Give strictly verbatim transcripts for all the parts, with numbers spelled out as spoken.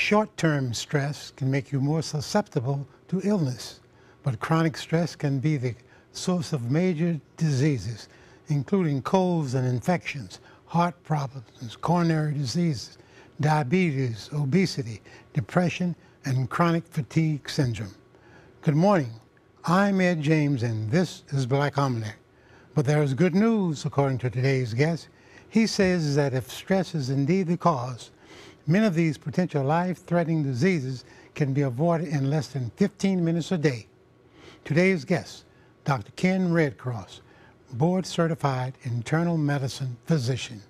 Short-term stress can make you more susceptible to illness, but chronic stress can be the source of major diseases, including colds and infections, heart problems, coronary diseases, diabetes, obesity, depression, and chronic fatigue syndrome. Good morning. I'm Ed James, and this is Black Almanac. But there is good news, according to today's guest. He says that if stress is indeed the cause, many of these potential life-threatening diseases can be avoided in less than fifteen minutes a day. Today's guest, Doctor Ken Redcross, board-certified internal medicine physician.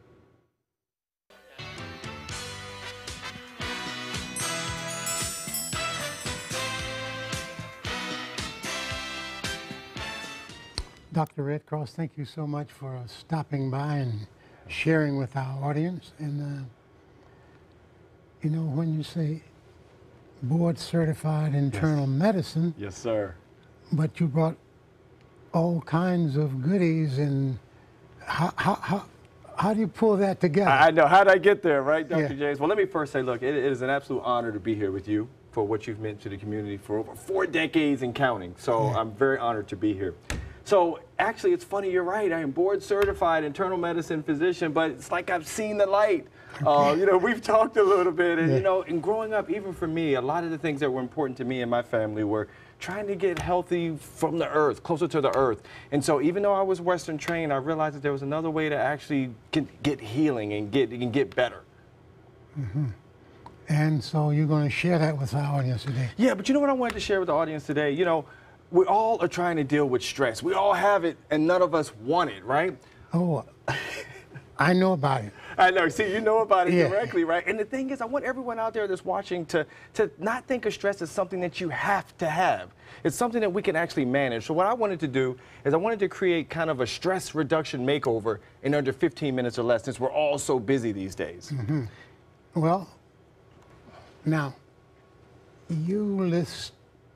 Doctor Redcross, thank you so much for uh, stopping by and sharing with our audience. And, uh, you know, when you say board-certified internal yes. medicine. Yes, sir. But you brought all kinds of goodies, and how, how, how, how do you pull that together? I know. How did I get there, right, Doctor Yeah. James? Well, let me first say, look, it, it is an absolute honor to be here with you for what you've meant to the community for over four decades and counting. So yeah. I'm very honored to be here. So actually, it's funny, you're right. I am board certified internal medicine physician, but it's like I've seen the light. Okay. Uh, you know, we've talked a little bit, and yeah. you know, and growing up, even for me, a lot of the things that were important to me and my family were trying to get healthy from the earth, closer to the earth. And so even though I was Western trained, I realized that there was another way to actually get, get healing and get, and get better. Mm-hmm. And so you're going to share that with our audience today. Yeah, but you know what I wanted to share with the audience today? You know, we all are trying to deal with stress. We all have it, and none of us want it, right? Oh, I know about it. I know. See, you know about it yeah. directly, right? And the thing is, I want everyone out there that's watching to, to not think of stress as something that you have to have. It's something that we can actually manage. So what I wanted to do is I wanted to create kind of a stress reduction makeover in under fifteen minutes or less, since we're all so busy these days. Mm-hmm. Well, now, you list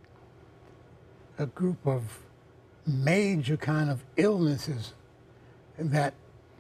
a group of major kind of illnesses that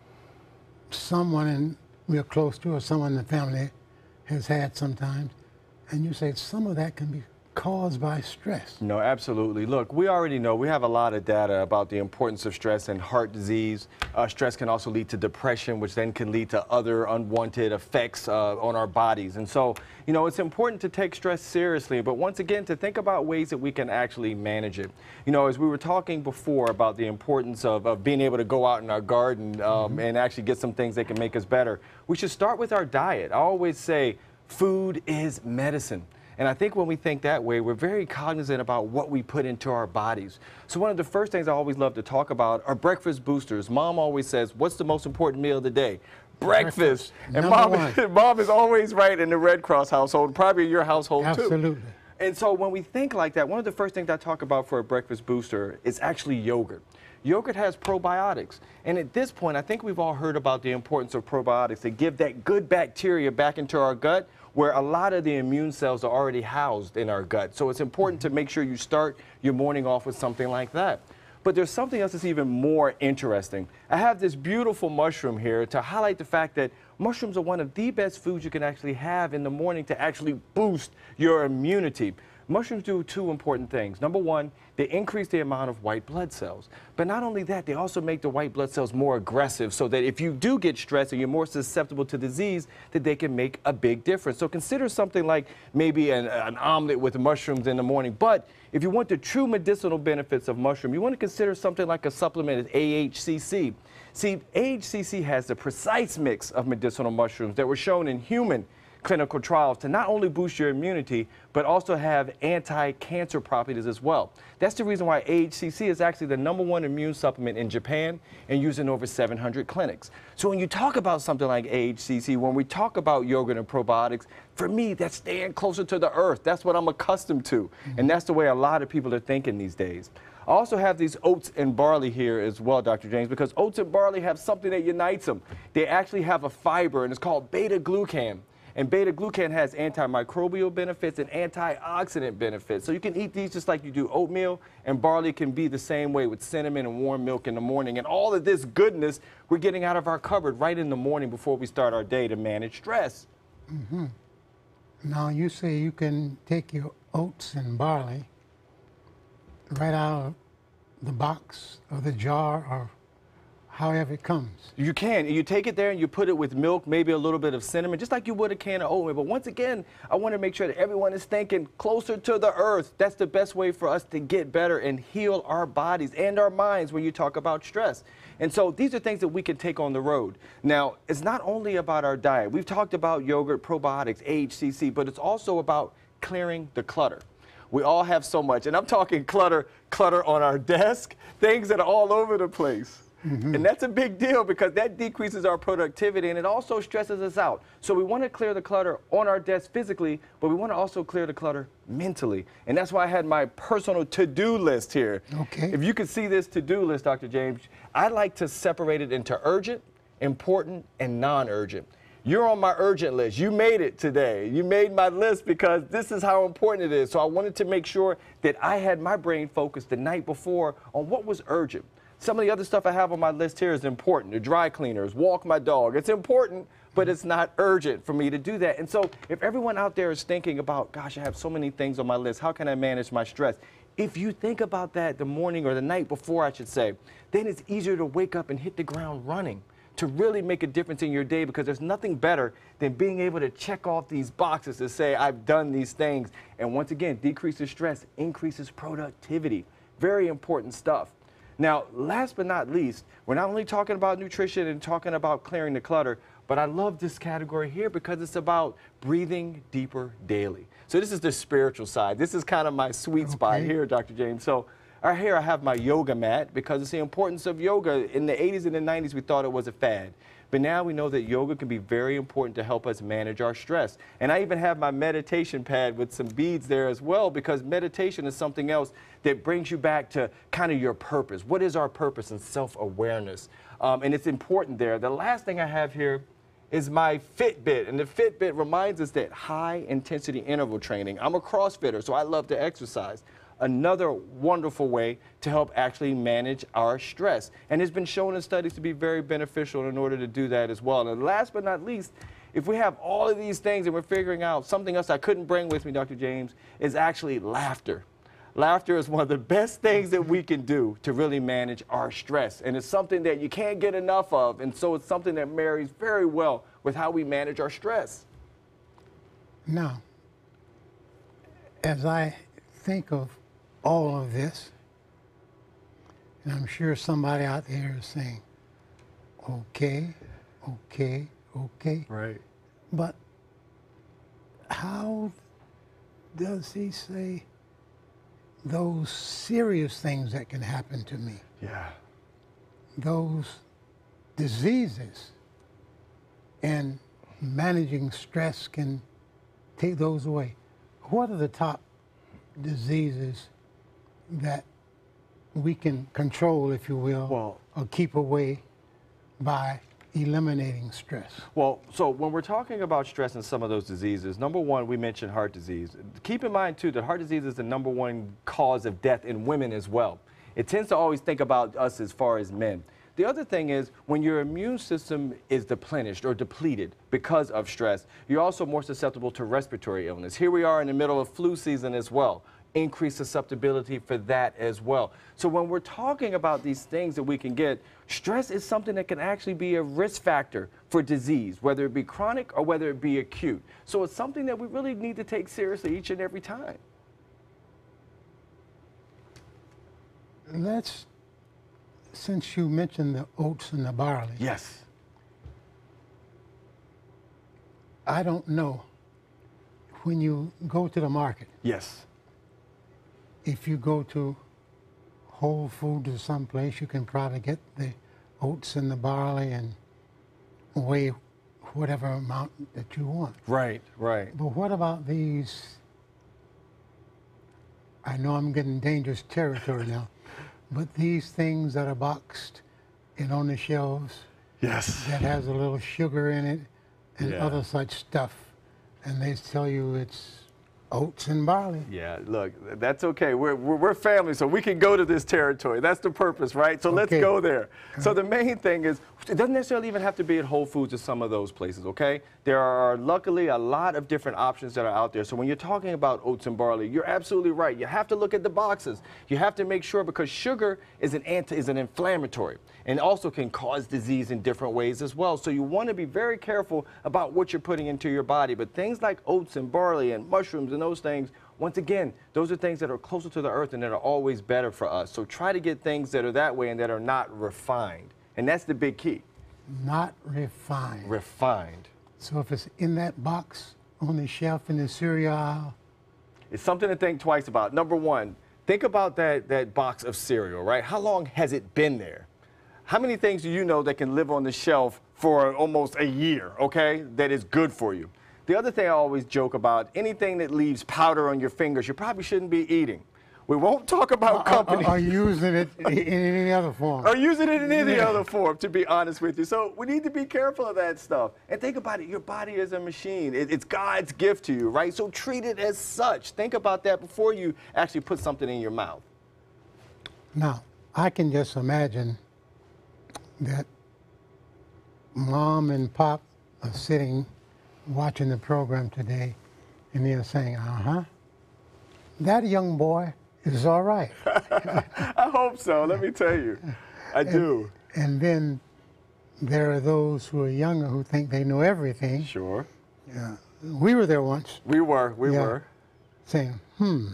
someone in, we're close to or someone in the family has had sometimes, and you say some of that can be caused by stress. No, absolutely. Look, we already know, we have a lot of data about the importance of stress and heart disease. Uh, stress can also lead to depression, which then can lead to other unwanted effects uh, on our bodies. And so, you know, it's important to take stress seriously, but once again, to think about ways that we can actually manage it. You know, as we were talking before about the importance of, of being able to go out in our garden um, mm-hmm. and actually get some things that can make us better, we should start with our diet. I always say food is medicine. And I think when we think that way, we're very cognizant about what we put into our bodies. So one of the first things I always love to talk about are breakfast boosters. Mom always says, what's the most important meal of the day? Breakfast. Breakfast. And mom, mom is always right in the Red Cross household, probably in your household Absolutely. too. Absolutely. And so when we think like that, one of the first things I talk about for a breakfast booster is actually yogurt. Yogurt has probiotics. And at this point, I think we've all heard about the importance of probiotics to give that good bacteria back into our gut, where a lot of the immune cells are already housed in our gut. So it's important to make sure you start your morning off with something like that. But there's something else that's even more interesting. I have this beautiful mushroom here to highlight the fact that mushrooms are one of the best foods you can actually have in the morning to actually boost your immunity. Mushrooms do two important things. Number one, they increase the amount of white blood cells. But not only that, they also make the white blood cells more aggressive so that if you do get stressed and you're more susceptible to disease, that they can make a big difference. So consider something like maybe an, an omelet with mushrooms in the morning. But if you want the true medicinal benefits of mushroom, you want to consider something like a supplement, A H C C. See, A H C C has the precise mix of medicinal mushrooms that were shown in human clinical trials to not only boost your immunity, but also have anti-cancer properties as well. That's the reason why A H C C is actually the number one immune supplement in Japan and used in over seven hundred clinics. So when you talk about something like A H C C, when we talk about yogurt and probiotics, for me, that's staying closer to the earth. That's what I'm accustomed to. Mm-hmm. And that's the way a lot of people are thinking these days. I also have these oats and barley here as well, Doctor James, because oats and barley have something that unites them. They actually have a fiber, and it's called beta-glucan. And beta-glucan has antimicrobial benefits and antioxidant benefits. So you can eat these just like you do oatmeal, and barley can be the same way with cinnamon and warm milk in the morning. And all of this goodness we're getting out of our cupboard right in the morning before we start our day to manage stress. Mm-hmm. Now you say you can take your oats and barley right out of the box or the jar or however it comes. You can. You take it there and you put it with milk, maybe a little bit of cinnamon, just like you would a can of oatmeal. But once again, I want to make sure that everyone is thinking closer to the earth. That's the best way for us to get better and heal our bodies and our minds when you talk about stress. And so these are things that we can take on the road. Now, it's not only about our diet. We've talked about yogurt, probiotics, A H C C, but it's also about clearing the clutter. We all have so much, and I'm talking clutter, clutter on our desk, things that are all over the place. Mm-hmm. And that's a big deal because that decreases our productivity and it also stresses us out. So we want to clear the clutter on our desk physically, but we want to also clear the clutter mentally. And that's why I had my personal to-do list here. Okay. If you could see this to-do list, Doctor James, I like to separate it into urgent, important, and non-urgent. You're on my urgent list. You made it today. You made my list because this is how important it is. So I wanted to make sure that I had my brain focused the night before on what was urgent. Some of the other stuff I have on my list here is important. The dry cleaners, walk my dog. It's important, but it's not urgent for me to do that. And so if everyone out there is thinking about, gosh, I have so many things on my list, how can I manage my stress? If you think about that the morning or the night before, I should say, then it's easier to wake up and hit the ground running to really make a difference in your day, because there's nothing better than being able to check off these boxes to say, I've done these things. And once again, decreases stress, increases productivity. Very important stuff. Now, last but not least, we're not only talking about nutrition and talking about clearing the clutter, but I love this category here because it's about breathing deeper daily. So this is the spiritual side. This is kind of my sweet spot Okay. here, Doctor James. So right here I have my yoga mat because it's the importance of yoga. In the eighties and the nineties, we thought it was a fad. But now we know that yoga can be very important to help us manage our stress. And I even have my meditation pad with some beads there as well, because meditation is something else that brings you back to kind of your purpose. What is our purpose and self-awareness? Um, and it's important there. The last thing I have here is my Fitbit. And the Fitbit reminds us that high intensity interval training. I'm a CrossFitter, so I love to exercise. Another wonderful way to help actually manage our stress. And it's been shown in studies to be very beneficial in order to do that as well. And last but not least, if we have all of these things and we're figuring out something else I couldn't bring with me, Doctor James, is actually laughter. Laughter is one of the best things that we can do to really manage our stress. And it's something that you can't get enough of. And so it's something that marries very well with how we manage our stress. Now, as I think of all of this, and I'm sure somebody out there is saying, okay, okay, okay. Right. But how does he say those serious things that can happen to me? Yeah. Those diseases, and managing stress can take those away. What are the top diseases that we can control, if you will, Well, or keep away by eliminating stress? Well, so when we're talking about stress and some of those diseases, number one, we mentioned heart disease. Keep in mind, too, that heart disease is the number one cause of death in women as well. It tends to always think about us as far as men. The other thing is, when your immune system is depleted or depleted because of stress, you're also more susceptible to respiratory illness. Here we are in the middle of flu season as well. Increased susceptibility for that as well. So when we're talking about these things that we can get, stress is something that can actually be a risk factor for disease, whether it be chronic or whether it be acute. So it's something that we really need to take seriously each and every time. Let's, since you mentioned the oats and the barley, Yes. I don't know, when you go to the market, Yes. if you go to Whole Foods or someplace, you can probably get the oats and the barley and weigh whatever amount that you want. Right, right. But what about these, I know I'm getting dangerous territory now, but these things that are boxed and on the shelves Yes. that has a little sugar in it and Yeah. other such stuff, and they tell you it's Oats and barley. Yeah, look, that's okay. We're, we're, we're family, so we can go to this territory. That's the purpose, right? So okay. Let's go there. So the main thing is, it doesn't necessarily even have to be at Whole Foods or some of those places, okay? There are luckily a lot of different options that are out there. So when you're talking about oats and barley, you're absolutely right. You have to look at the boxes. You have to make sure, because sugar is an anti, is an inflammatory and also can cause disease in different ways as well. So you want to be very careful about what you're putting into your body. But things like oats and barley and mushrooms and those things, once again, those are things that are closer to the earth and that are always better for us. So try to get things that are that way and that are not refined. And that's the big key. Not refined. Refined. So if it's in that box on the shelf in the cereal aisle, it's something to think twice about. Number one, think about that, that box of cereal, right? How long has it been there? How many things do you know that can live on the shelf for almost a year, okay, that is good for you? The other thing I always joke about, anything that leaves powder on your fingers, you probably shouldn't be eating. We won't talk about companies. Or using it in any other form. Or using it in any yeah. other form, to be honest with you. So we need to be careful of that stuff. And think about it, your body is a machine. It, it's God's gift to you, right? So treat it as such. Think about that before you actually put something in your mouth. Now, I can just imagine that Mom and Pop are sitting watching the program today, and they're saying, uh-huh, that young boy is all right. I hope so, let me tell you. I and, do. And then there are those who are younger who think they know everything. Sure. Yeah. We were there once. We were, we yeah, were. Saying, hmm,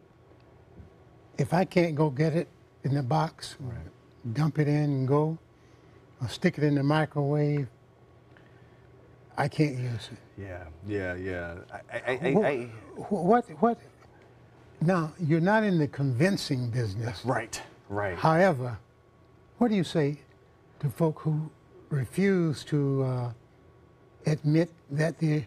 if I can't go get it in the box, right. dump it in and go, or stick it in the microwave, I can't use it. Yeah, yeah, yeah. I, I, what, I, what, what, now, you're not in the convincing business. Right, right. However, what do you say to folk who refuse to uh, admit that they,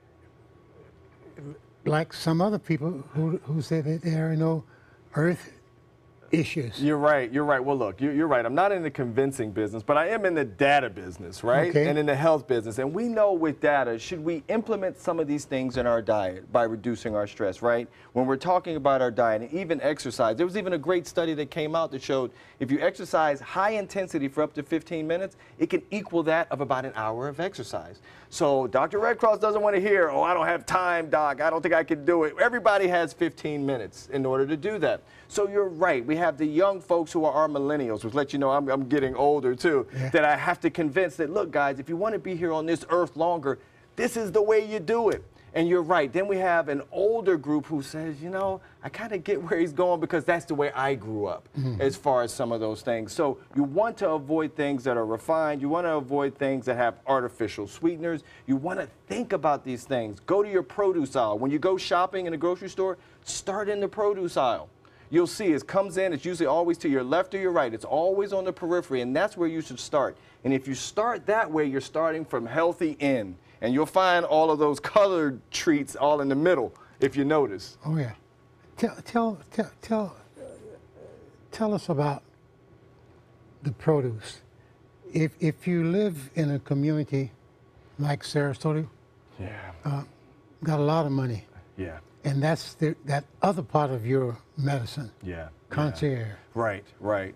like some other people who, who say that there are no earth issues? You're right, you're right. Well, look, you're, you're right. I'm not in the convincing business, but I am in the data business, right? Okay. And in the health business. And we know with data, should we implement some of these things in our diet by reducing our stress, right? When we're talking about our diet and even exercise, there was even a great study that came out that showed if you exercise high intensity for up to fifteen minutes, it can equal that of about an hour of exercise. So Doctor Red Cross doesn't want to hear, oh, I don't have time, doc, I don't think I can do it. Everybody has fifteen minutes in order to do that. So you're right, we have the young folks who are our millennials, which let you know I'm, I'm getting older too, yeah. that I have to convince that, look guys, if you want to be here on this earth longer, this is the way you do it. And you're right, then we have an older group who says, you know, I kind of get where he's going because that's the way I grew up mm-hmm. as far as some of those things. So you want to avoid things that are refined, you want to avoid things that have artificial sweeteners, you want to think about these things. Go to your produce aisle. When you go shopping in a grocery store, start in the produce aisle. You'll see it comes in, it's usually always to your left or your right. It's always on the periphery, and that's where you should start. And if you start that way, you're starting from healthy in. And you'll find all of those colored treats all in the middle, if you notice. Oh, yeah. Tell, tell, tell, tell, tell us about the produce. If, if you live in a community like Sarasota, yeah. uh, got a lot of money. Yeah. And that's the, that other part of your medicine. Yeah. Concierge. Yeah. Right, right.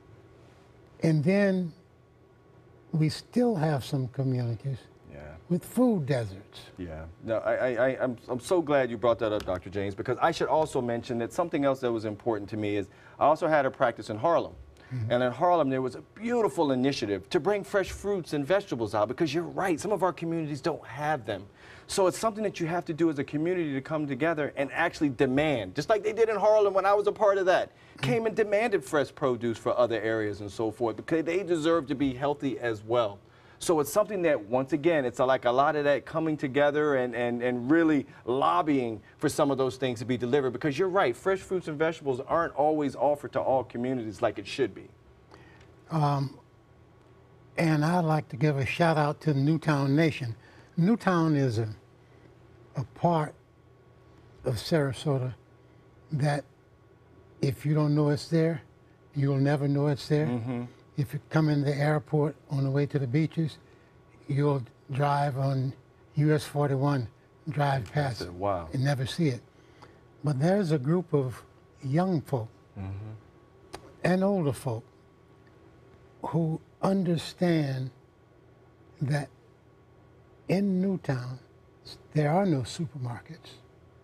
And then we still have some communities yeah. with food deserts. Yeah. No, I, I, I, I'm, I'm so glad you brought that up, Doctor James, because I should also mention that something else that was important to me is I also had a practice in Harlem. Mm-hmm. And in Harlem, there was a beautiful initiative to bring fresh fruits and vegetables out because you're right, some of our communities don't have them. So it's something that you have to do as a community to come together and actually demand, just like they did in Harlem when I was a part of that, came and demanded fresh produce for other areas and so forth because they deserve to be healthy as well. So it's something that, once again, it's like a lot of that coming together and, and, and really lobbying for some of those things to be delivered because you're right, fresh fruits and vegetables aren't always offered to all communities like it should be. Um, and I'd like to give a shout out to the Newtown Nation. Newtown is a, a part of Sarasota that if you don't know it's there, you'll never know it's there. Mm-hmm. If you come in the airport on the way to the beaches, you'll drive on U S forty-one, drive past it wow. and never see it. But there's a group of young folk Mm-hmm. and older folk who understand that in Newtown there are no supermarkets.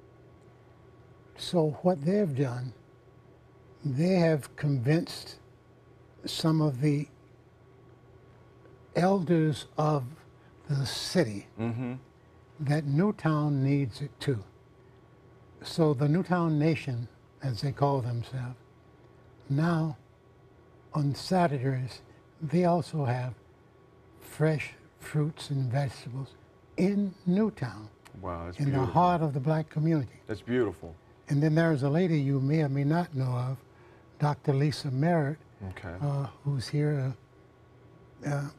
So what they've done, they have convinced some of the elders of the city Mm-hmm. that Newtown needs it too. So the Newtown Nation, as they call themselves, now on Saturdays, they also have fresh fruits and vegetables in Newtown, Wow, that's in beautiful. the heart of the black community. That's beautiful. And then there's a lady you may or may not know of, Doctor Lisa Merritt, Okay. uh, who's here. Uh, uh,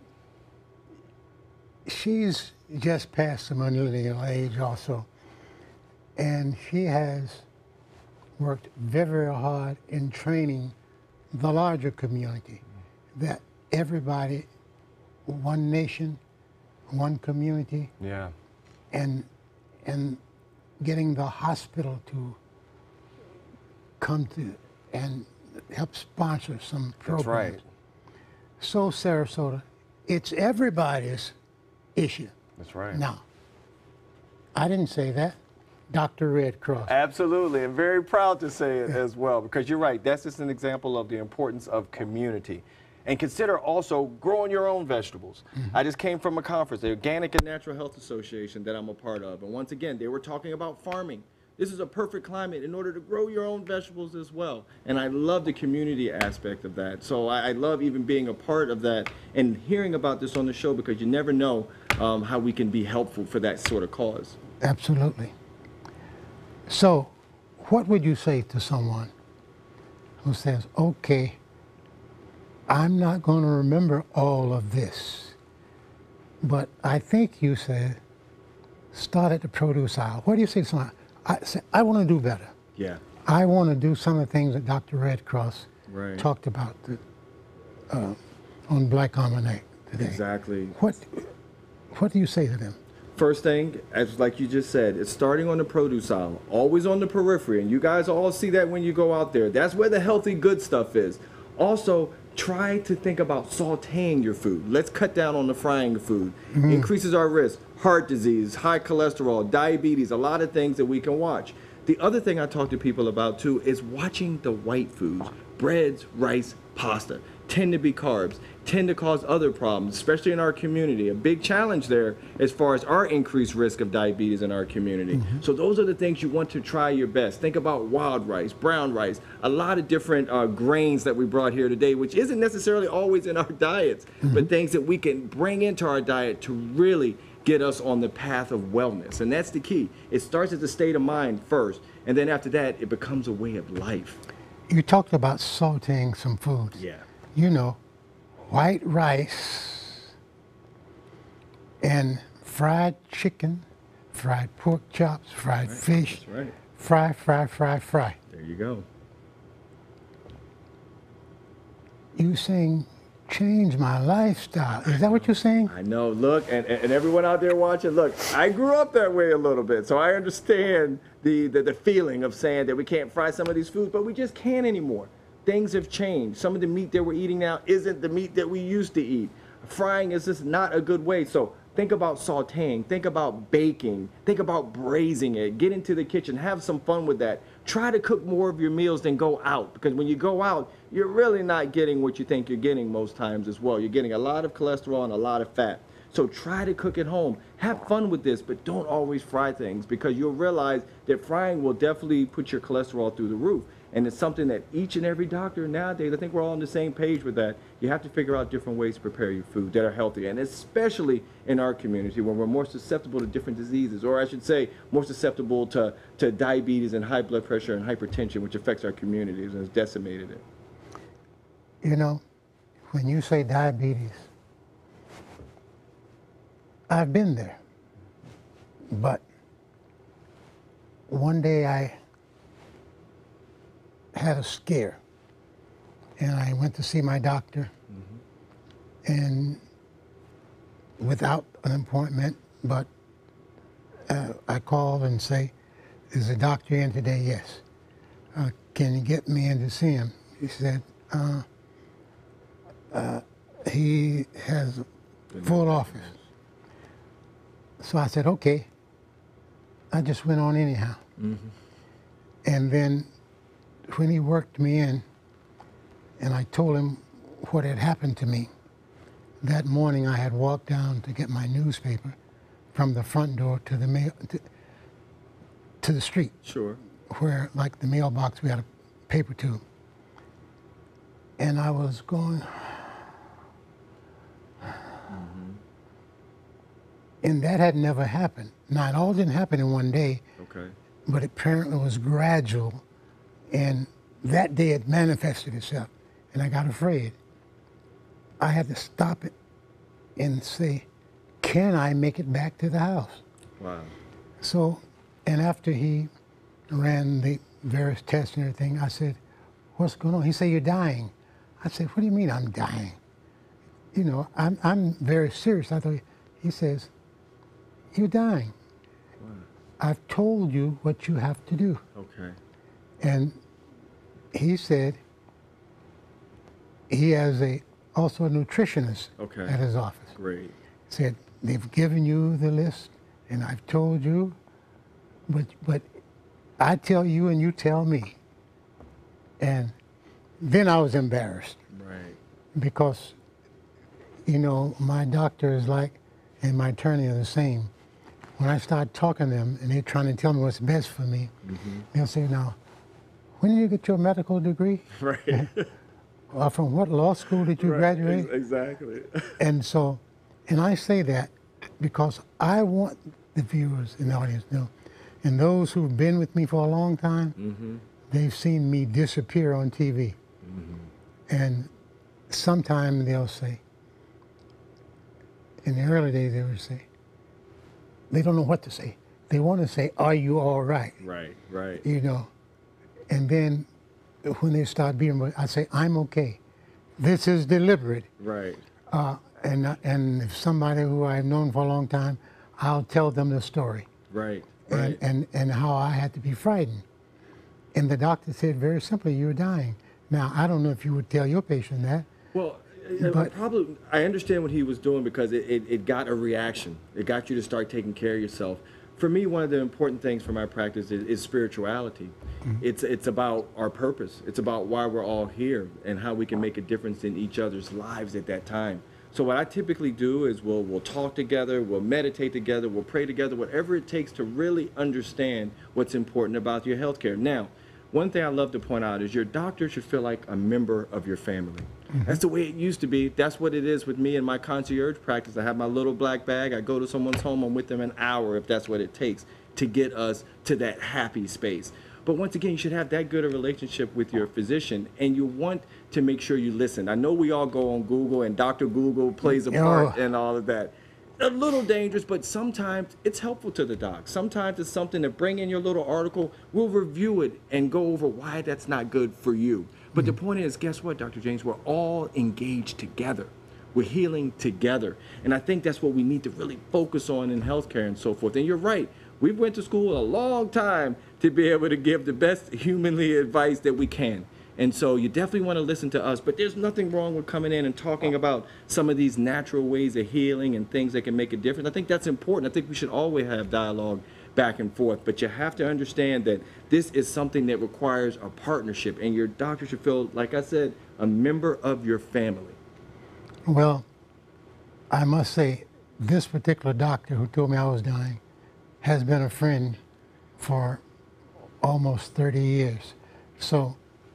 she's just past the millennial age also, and she has worked very, very hard in training the larger community, that everybody, one nation, one community, Yeah. and and getting the hospital to come to and help sponsor some programs. That's right. So Sarasota, it's everybody's issue. That's right. Now, I didn't say that. Doctor Red Cross. Absolutely, and very proud to say it as well, because you're right. That's just an example of the importance of community. And consider also growing your own vegetables. Mm-hmm. I just came from a conference, the Organic and Natural Health Association that I'm a part of. And once again, they were talking about farming. This is a perfect climate in order to grow your own vegetables as well. And I love the community aspect of that. So I, I love even being a part of that and hearing about this on the show, because you never know um, how we can be helpful for that sort of cause. Absolutely. So, what would you say to someone who says, okay, I'm not going to remember all of this, but I think you said start at the produce aisle. What do you say to someone? I say, I want to do better. Yeah. I want to do some of the things that Doctor Red Cross Right. talked about the, uh, on Black Almanac today. Exactly. What, what do you say to them? First thing, as like you just said, it's starting on the produce aisle, always on the periphery, and you guys all see that when you go out there. That's where the healthy, good stuff is. Also, try to think about sauteing your food. Let's cut down on the frying food. Mm-hmm. Increases our risk, heart disease, high cholesterol, diabetes, a lot of things that we can watch. The other thing I talk to people about too is watching the white foods, breads, rice, pasta. Tend to be carbs, tend to cause other problems, especially in our community. A big challenge there as far as our increased risk of diabetes in our community. Mm-hmm. So those are the things you want to try your best. Think about wild rice, brown rice, a lot of different uh, grains that we brought here today, which isn't necessarily always in our diets, mm-hmm. but things that we can bring into our diet to really get us on the path of wellness. And that's the key. It starts as a state of mind first, and then after that, it becomes a way of life. You talked about sauteing some foods. Yeah. You know, white rice and fried chicken, fried pork chops, fried right. fish, That's right. fry, fry, fry, fry. There you go. You saying change my lifestyle. Is that what you're saying? I know. Look, and, and everyone out there watching, look, I grew up that way a little bit, so I understand the, the, the feeling of saying that we can't fry some of these foods, but we just can't anymore. Things have changed. Some of the meat that we're eating now isn't the meat that we used to eat. Frying is just not a good way. So think about sauteing, think about baking, think about braising it. Get into the kitchen, have some fun with that. Try to cook more of your meals than go out, because when you go out, you're really not getting what you think you're getting most times as well. You're getting a lot of cholesterol and a lot of fat. So try to cook at home. Have fun with this, but don't always fry things, because you'll realize that frying will definitely put your cholesterol through the roof. And it's something that each and every doctor nowadays, I think we're all on the same page with that. You have to figure out different ways to prepare your food that are healthy, and especially in our community when we're more susceptible to different diseases, or I should say more susceptible to, to diabetes and high blood pressure and hypertension, which affects our communities and has decimated it. You know, when you say diabetes, I've been there. But one day I had a scare, and I went to see my doctor, mm-hmm. and without an appointment, but uh, I called and say, is the doctor in today? Yes. Uh, can you get me in to see him? He said, uh, uh, he has full office. So I said, okay. I just went on anyhow. Mm-hmm. And then when he worked me in, and I told him what had happened to me, that morning I had walked down to get my newspaper from the front door to the mail, to, to the street. Sure. Where, like the mailbox, we had a paper tube. And I was going, mm-hmm. and that had never happened. Now, it all didn't happen in one day. Okay. But apparently it was gradual, and that day it manifested itself, and I got afraid. I had to stop it and say, can I make it back to the house? Wow. So, and after he ran the various tests and everything, I said, what's going on? He said, you're dying. I said, what do you mean I'm dying? You know, I'm, I'm very serious. I thought, he says, you're dying. Wow. I've told you what you have to do. Okay. And he said he has a also a nutritionist okay. at his office. Great. He said, they've given you the list, and I've told you, but but I tell you and you tell me. And then I was embarrassed. Right. Because, you know, my doctor is like, and my attorney are the same. When I start talking to them and they're trying to tell me what's best for me, mm-hmm. they'll say, now, when did you get your medical degree? Right. Or from what law school did you right. graduate? Exactly. And so, and I say that because I want the viewers and the audience to know, and those who've been with me for a long time, mm-hmm. they've seen me disappear on T V. Mm-hmm. And sometime they'll say, in the early days they would say, they don't know what to say. They want to say, are you all right? Right, right. You know, and then when they start being, I say, I'm okay. This is deliberate. Right. Uh, and and if somebody who I've known for a long time, I'll tell them the story. Right, and, right. And, and how I had to be frightened. And the doctor said very simply, you're dying. Now, I don't know if you would tell your patient that. Well, but, probably, I understand what he was doing because it, it, it got a reaction. It got you to start taking care of yourself. For me, one of the important things for my practice is, is spirituality. Mm-hmm. It's it's about our purpose. It's about why we're all here and how we can make a difference in each other's lives at that time. So what I typically do is we'll we'll talk together, we'll meditate together, we'll pray together, whatever it takes to really understand what's important about your healthcare. Now, one thing I love to point out is your doctor should feel like a member of your family. Mm-hmm. That's the way it used to be. That's what it is with me in my concierge practice. I have my little black bag. I go to someone's home. I'm with them an hour if that's what it takes to get us to that happy space. But once again, you should have that good a relationship with your physician, and you want to make sure you listen. I know we all go on Google, and Doctor Google plays a part oh. and all of that. A little dangerous, but sometimes it's helpful to the doc. Sometimes it's something to bring in your little article. We'll review it and go over why that's not good for you. But mm-hmm. the point is, guess what, Doctor James? We're all engaged together. We're healing together. And I think that's what we need to really focus on in healthcare and so forth. And you're right. We went to school a long time to be able to give the best humanly advice that we can. And so you definitely want to listen to us, but there's nothing wrong with coming in and talking about some of these natural ways of healing and things that can make a difference. I think that's important. I think we should always have dialogue back and forth, but you have to understand that this is something that requires a partnership, and your doctor should feel, like I said, a member of your family. Well, I must say, this particular doctor who told me I was dying has been a friend for almost thirty years. So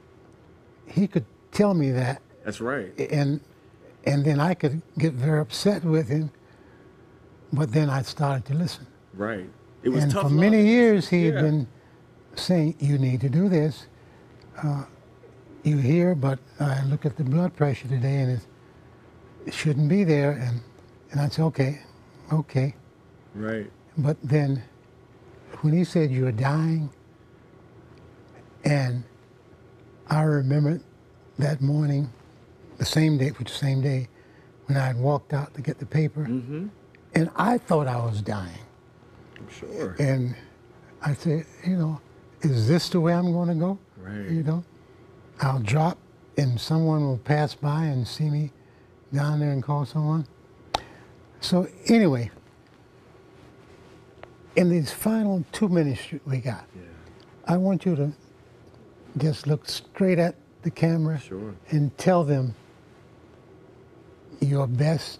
he could tell me that. That's right. And and then I could get very upset with him, but then I started to listen. Right. It was and tough for love. many years he yeah. had been saying, you need to do this. Uh, you hear, but I look at the blood pressure today and it's, it shouldn't be there. And, and I'd say, okay, okay. Right. But then when he said you're dying, and I remember that morning, the same day, which the same day, when I had walked out to get the paper, mm-hmm. and I thought I was dying. I'm sure. And I say, you know, is this the way I'm going to go? Right. You know, I'll drop and someone will pass by and see me down there and call someone. So anyway, in these final two minutes we got, Yeah. I want you to just look straight at the camera Sure. and tell them your best,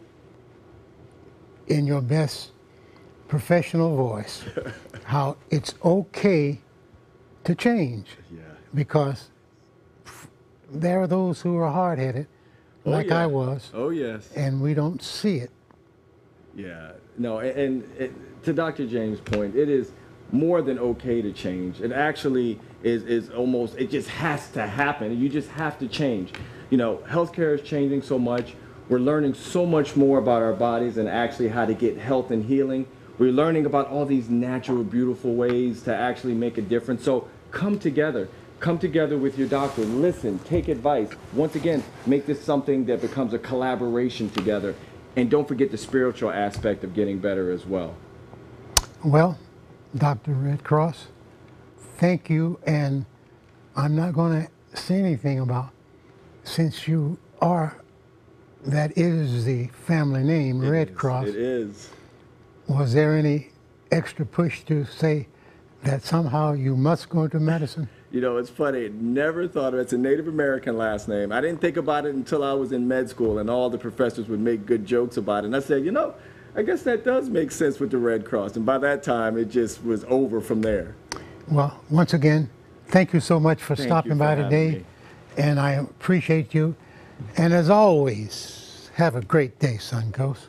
in your best professional voice, how it's okay to change. Yeah. Because there are those who are hard-headed, Oh, like yeah. I was, Oh, yes. and we don't see it. Yeah. No, and, and it, to Doctor James' point, it is more than okay to change. It actually is, is almost, it just has to happen. You just have to change. You know, healthcare is changing so much. We're learning so much more about our bodies and actually how to get health and healing. We're learning about all these natural, beautiful ways to actually make a difference. So come together. Come together with your doctor. Listen, take advice. Once again, make this something that becomes a collaboration together. And don't forget the spiritual aspect of getting better as well. Well, Doctor Red Cross, thank you. And I'm not going to say anything about, since you are, that is the family name, It Red is. Cross. It is. Was there any extra push to say that somehow you must go into medicine? You know, it's funny. Never thought of it. It's a Native American last name. I didn't think about it until I was in med school, and all the professors would make good jokes about it. And I said, you know, I guess that does make sense with the Red Cross. And by that time, it just was over from there. Well, once again, thank you so much for Thank stopping you for by having today. me. And I appreciate you. And as always, have a great day, Suncoast.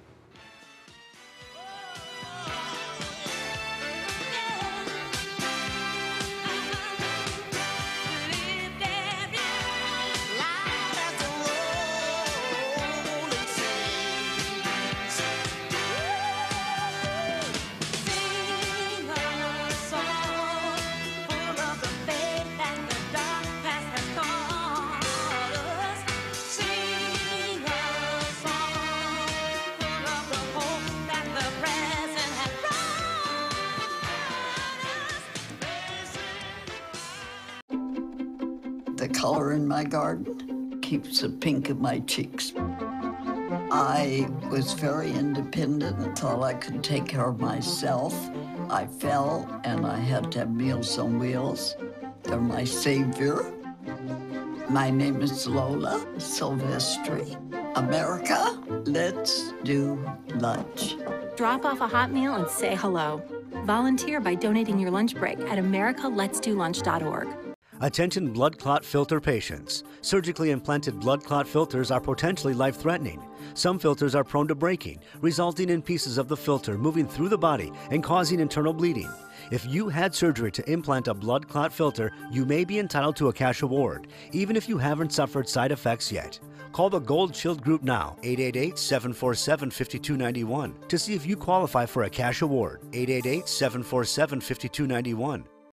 The color in my garden keeps the pink in my cheeks. I was very independent and thought I could take care of myself. I fell and I had to have Meals on Wheels. They're my savior. My name is Lola Silvestri. America, let's do lunch. Drop off a hot meal and say hello. Volunteer by donating your lunch break at america lets do lunch dot org. Attention blood clot filter patients. Surgically implanted blood clot filters are potentially life-threatening. Some filters are prone to breaking, resulting in pieces of the filter moving through the body and causing internal bleeding. If you had surgery to implant a blood clot filter, you may be entitled to a cash award, even if you haven't suffered side effects yet. Call the Gold Shield Group now, eight eight eight, seven four seven, five two nine one, to see if you qualify for a cash award, eight eight eight, seven four seven, five two nine one.